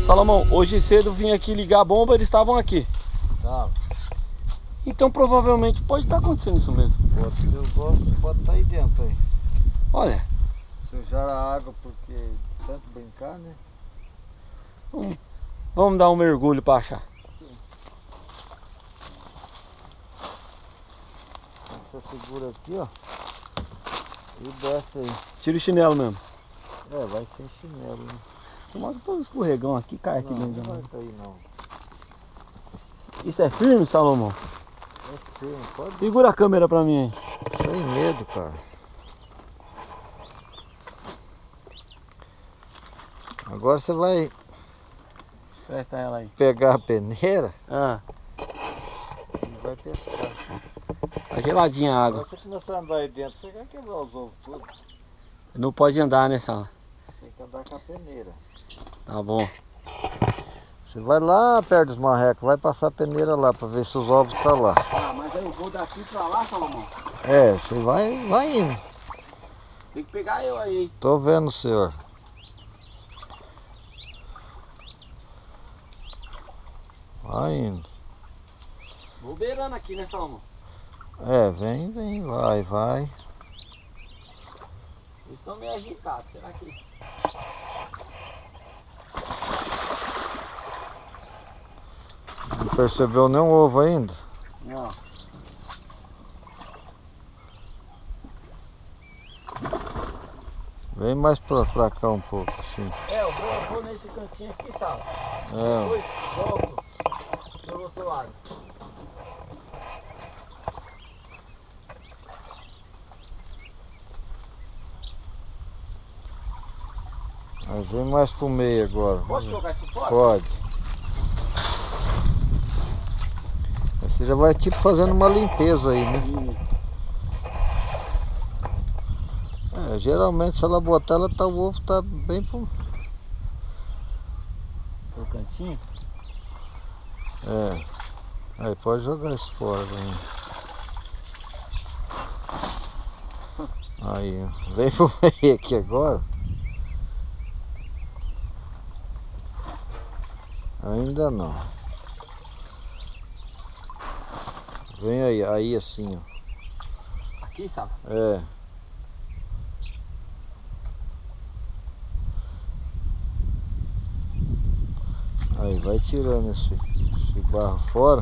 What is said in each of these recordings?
Salomão, hoje cedo vim aqui ligar a bomba, eles estavam aqui. Tá. Então provavelmente pode estar acontecendo isso mesmo. Pode ser os ovos, pode estar aí dentro aí. Olha, Sujar a água porque tanto brincar, né? vamos dar um mergulho para achar. Você segura aqui, ó. E desce aí. Tira o chinelo mesmo. É, vai sem chinelo, né? Tomara que todo escorregão aqui cai aqui Não, dentro. não vai cair não. Isso é firme, Salomão? É firme, pode. Segura a câmera pra mim aí. Sem medo, cara. Agora você vai Presta ela aí. pegar a peneira Ah, e vai pescar. tá geladinha a água. Agora você começar a andar aí dentro, você vai quebrar os ovos tudo. Não pode andar nessa. Tem que andar com a peneira. Tá bom. Você vai lá perto dos marrecos, vai passar a peneira lá pra ver se os ovos tá lá. Ah, mas aí eu vou daqui pra lá, Salomão. É, você vai indo. Tem que pegar eu aí. Tô vendo, senhor. Vai indo. Vou beirando aqui, né, Salomão? É, vem, vai. Eles estão meio agitados, será que... Não percebeu nenhum ovo ainda? Não. Vem mais pra cá um pouco, assim. É, eu vou nesse cantinho aqui, Sal. É, Depois volto pelo outro lado. mas vem mais pro meio agora. Posso jogar isso fora? Pode. Você já vai tipo fazendo uma limpeza aí, né? É, geralmente se ela botar, o ovo tá bem pro... Pelo cantinho? É. Aí pode jogar isso fora também. Aí, ó. Vem pro meio aqui agora. Ainda não. Vem aí assim, ó. Aqui, Sal? É. Aí vai tirando esse barro fora.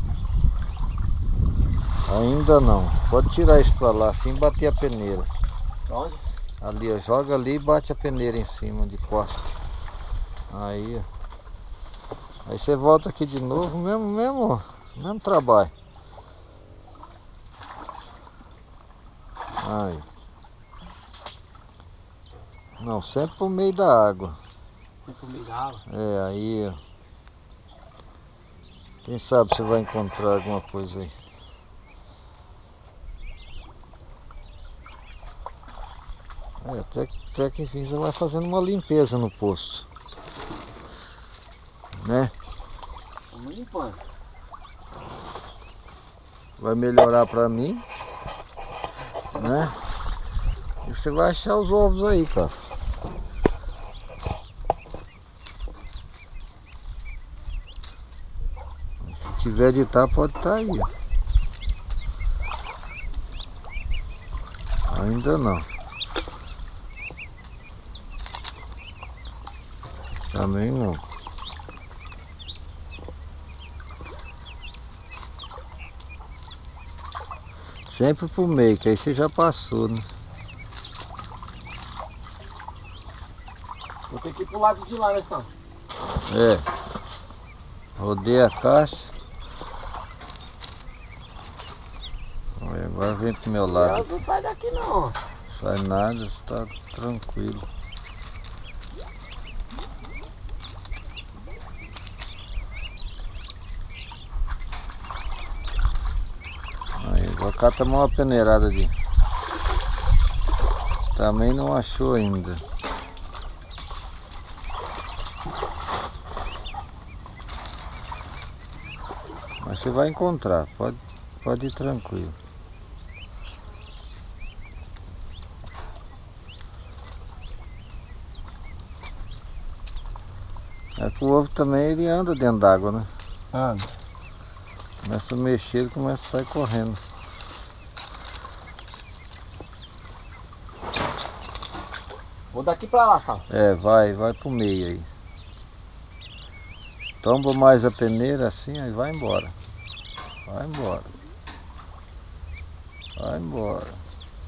Ainda não. Pode tirar isso pra lá, assim bater a peneira. Onde? Ali, ó. Joga ali e bate a peneira em cima de costa. Aí, ó. Aí você volta aqui de novo, mesmo trabalho. Aí. Não, sempre por meio da água. Sempre meio da água. É, aí, ó. Quem sabe você vai encontrar alguma coisa aí. É, até que enfim você vai fazendo uma limpeza no poço. Né? Estamos limpando. Vai melhorar pra mim. Né? E você vai achar os ovos aí, cara. Se tiver de estar, pode estar aí, ó. Ainda não. Também não. Sempre pro meio, que aí você já passou, né? Vou ter que ir pro lado de lá, né, Sal? É. Rodeia a caixa. Aí, agora vem pro meu lado. Não sai daqui não. Sai nada, está tranquilo. Aí, agora cata uma peneirada ali. Também não achou ainda. Mas você vai encontrar, pode ir tranquilo. É que o ovo também ele anda dentro d'água, né? Anda. Começa a mexer, ele começa a sair correndo. Vou daqui pra lá, Sal. É, vai pro meio aí. Tomba mais a peneira assim, aí vai embora. Vai embora. Vai embora.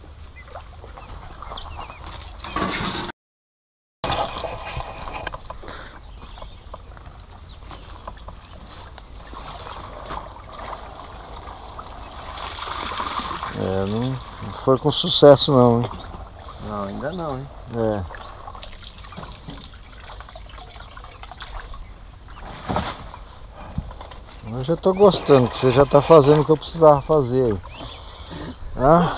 É, não foi com sucesso não, hein? Não, ainda não, hein? É. Eu já tô gostando, que você já tá fazendo o que eu precisava fazer aí. Ah?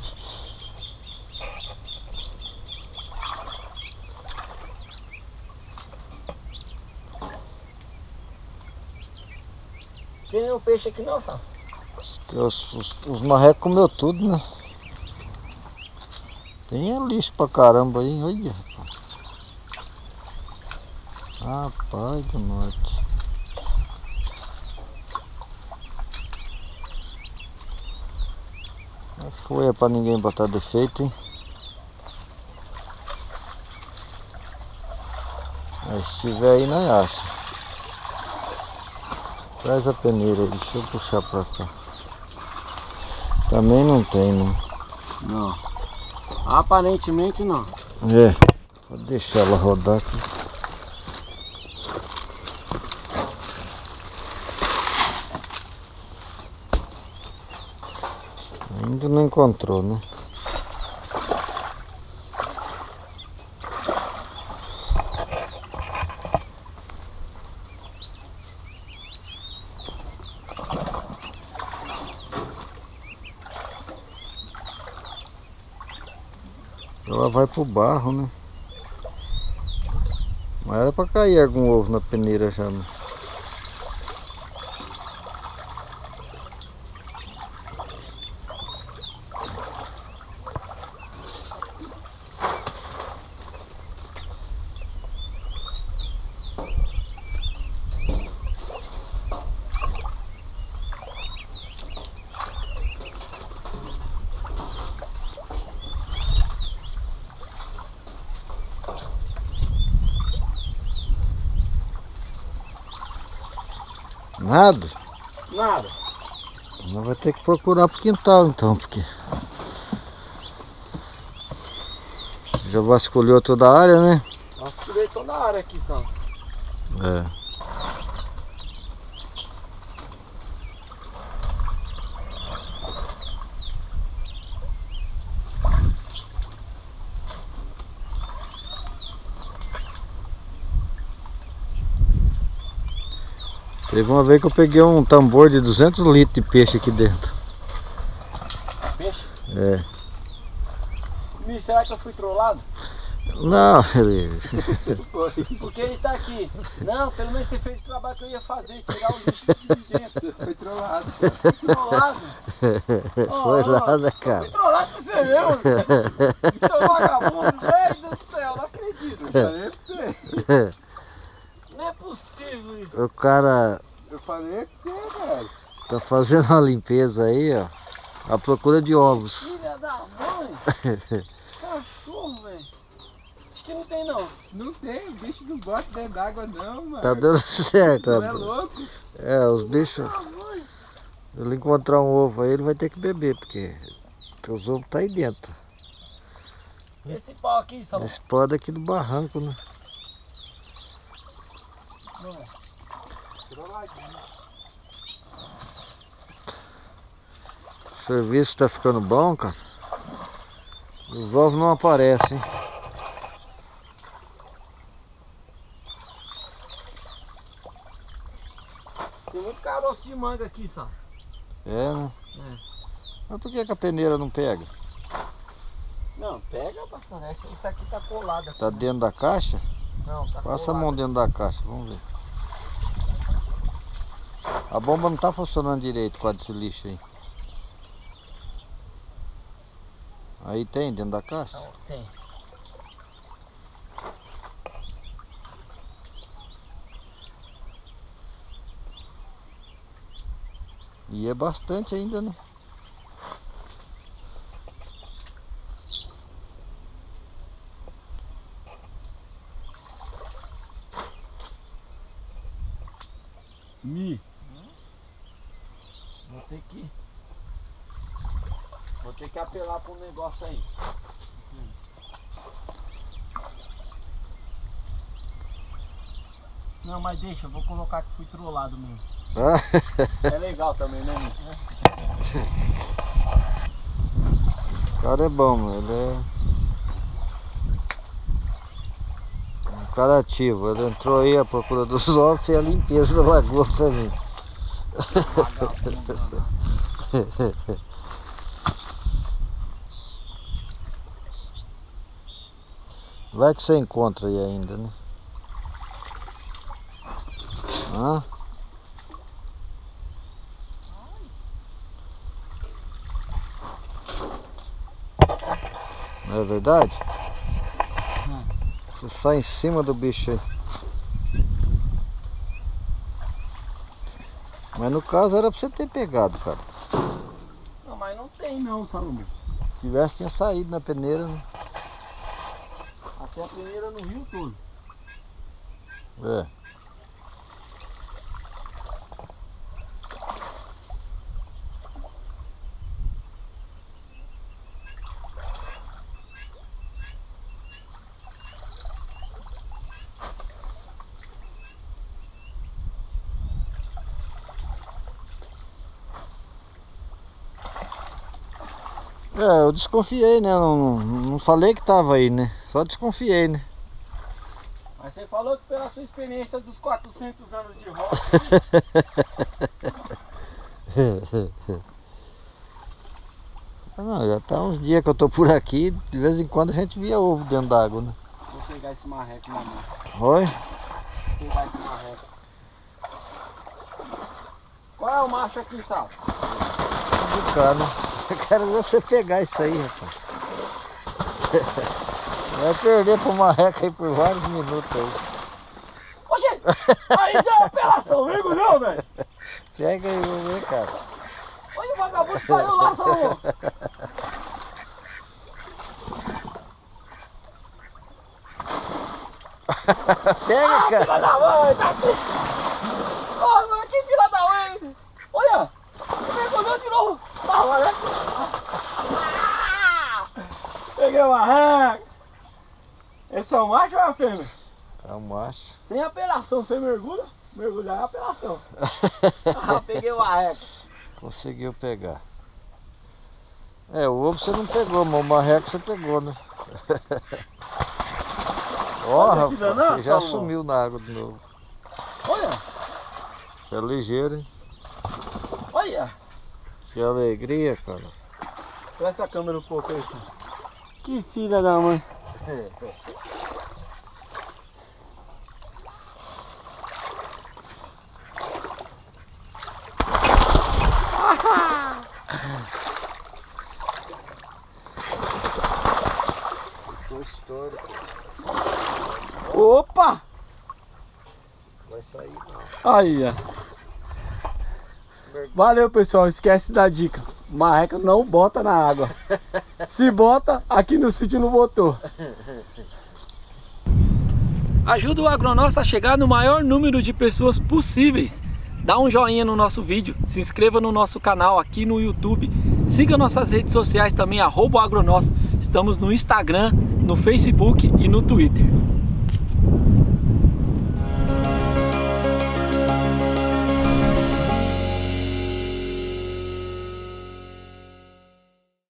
Tem nenhum peixe aqui não, Sal? Os marrecos comeu tudo, né? Tem lixo pra caramba aí, olha. Rapaz do norte. Não foi pra ninguém botar defeito, hein? Mas se tiver aí, nós acha. Traz a peneira aí, deixa eu puxar pra cá. Também não tem, né? Não. Aparentemente não. É, vou deixar ela rodar aqui. Ainda não encontrou, né? Ela vai pro barro, né? Mas era pra cair algum ovo na peneira já, né? Nada? Nada. Nós vai ter que procurar pro quintal então, porque já vasculhou toda a área, né? Vasculhei toda a área aqui, Sal. É. Teve uma vez que eu peguei um tambor de 200 litros de peixe aqui dentro. Peixe? É. Mi, será que eu fui trollado? Não, ele... Porque ele tá aqui. Não, pelo menos você fez o trabalho que eu ia fazer, tirar os bichos de dentro. Foi trollado. Foi trollado? Foi nada, cara. Foi trollado você mesmo. Isso é um vagabundo, velho do céu, não acredito. Eu falei pra você. Não é possível isso. O cara Eu falei pra você, velho. tá fazendo uma limpeza aí, ó. À procura de ovos. Filha da mãe. Cachorro, velho. Acho que não tem não. Não tem, o bicho não bota dentro d'água não, mano. Tá dando certo. Não é louco? É, os bichos... Ah, mãe. Se ele encontrar um ovo aí, ele vai ter que beber, porque os ovos tá aí dentro. Esse pau aqui, Salão. Esse pó é daqui do barranco, né? Não. Trolladinho. O serviço tá ficando bom, cara. Os ovos não aparecem. Tem muito caroço de manga aqui, Salão. É, né? É. Mas por que a peneira não pega? Não, pega bastante. Isso aqui tá colado aqui. Tá dentro da caixa? Não, tá Passa a colado. mão dentro da caixa, vamos ver. A bomba não tá funcionando direito com esse lixo aí. Aí tem dentro da caixa? Não, tem. E é bastante ainda, né? Vou ter que apelar para um negócio aí. Não, mas deixa, eu vou colocar que fui trollado mesmo. É legal também, né, Mi? Esse cara é bom, meu. Ele é um cara ativo. Ele entrou aí à procura dos ovos e a limpeza da lagoa pra mim. Vai que você encontra aí ainda, né? Hã? Não é verdade? Você sai em cima do bicho aí. Mas no caso era pra você ter pegado, cara. Não, mas não tem não, Salomão. Se tivesse, tinha saído na peneira, né? Assim a peneira no rio todo. É. É, eu desconfiei, né? Não falei que tava aí, né? Só desconfiei, né? Mas você falou que pela sua experiência dos 400 anos de roça. Não, já tá uns dias que eu tô por aqui, de vez em quando a gente via ovo dentro d'água, né? Vou pegar esse marreco na mão. Oi? Vou pegar esse marreco. Qual é o macho aqui, Sal? Cara, eu quero ver você pegar isso aí, rapaz. Vai perder pro marreca aí por vários minutos aí. Ô, gente, aí já é apelação, mergulhou, velho. Pega aí, vamos ver, cara. Olha o vagabundo saiu lá, Salomão. Pega, cara. Filha da mãe, tá aqui. Ó, mas que filha da mãe. Olha, mergulhou de novo. Ah, olha. Peguei o marreco. Esse é o macho ou é a fêmea? É um macho. Sem apelação, você mergulha? Mergulhar é apelação. Ah, peguei o marreco. Conseguiu pegar. É, o ovo você não pegou, mas o marreco você pegou, né? Ó, Olha que rapaz, danado, você já Salomão. sumiu na água de novo. Olha, Você é ligeiro, hein? olha. Que alegria, cara. Presta a câmera um pouco aí, cara. Que filha da mãe. Ficou histórico. Opa! Vai sair não. Aí, ó. Valeu, pessoal. Esquece da dica. Marreca não bota na água. Se bota, aqui no sítio não botou. Ajuda o Agronosso a chegar no maior número de pessoas possíveis. Dá um joinha no nosso vídeo, se inscreva no nosso canal aqui no YouTube. Siga nossas redes sociais também, @agronosso. Estamos no Instagram, no Facebook e no Twitter.